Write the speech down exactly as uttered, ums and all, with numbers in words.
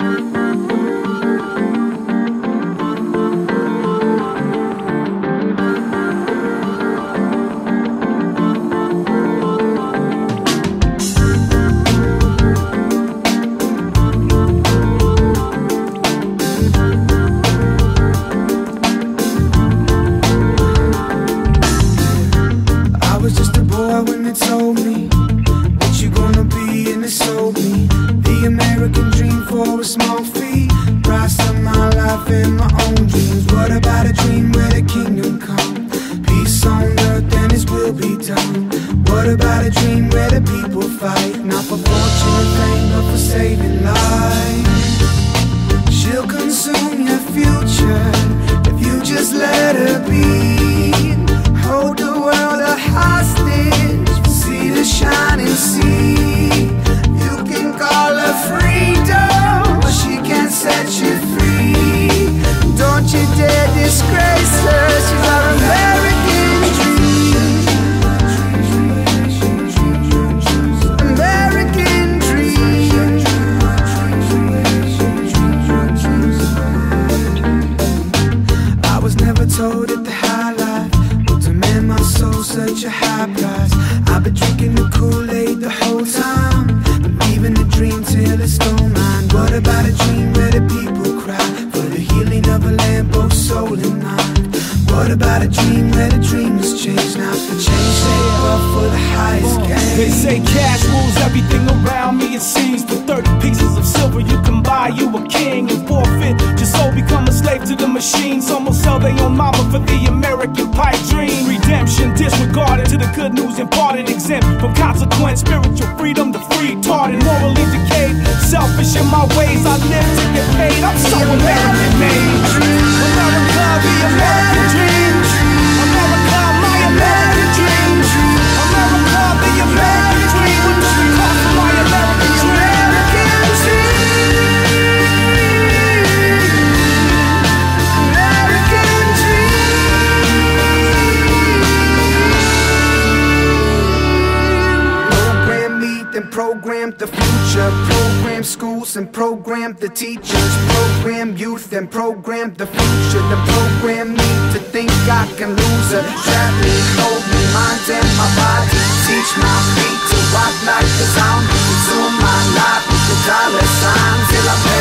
When they told me what you gonna be, and it sold me the American dream for a small fee. Price of my life and my own dreams. What about a dream where the kingdom come? Peace on earth and His will be done. What about a dream where the people fight, not for fortune and fame, but for saving lives? She'll consume your future if you just let her be. Hold the world a hostage, see the shining sea. You can call her freedom, but she can't set you free. Don't you dare disgrace her, she's our American dream. American dream. I was never told that the high life my soul such a high price. I've been drinking the Kool-Aid the whole time, believing the dream till it's gone mine. What about a dream where the people cry for the healing of a land, both soul and mind? What about a dream where the dream has changed, not for change, save up for the highest gain? They say cash rules everything around me, it seems. For thirty pieces of silver you can buy you a king, and forfeit your soul, become a slave to the machine. Some will sell their own mama for the American pipe dream. Redemption disregarded to the good news imparted, exempt from consequence, spiritual freedom, the free tarded, morally decayed, selfish in my ways. I live to get paid, I'm so American made. America, the American dream. America, my American dream. America, the American dream. What does it cost for my American dream? And program the future, program schools and program the teachers, program youth and program the future. The program me to think I can lose her, trap me, hold me, mind and my body, teach my feet to walk like a zombie, consume my life with the dollar signs till I'm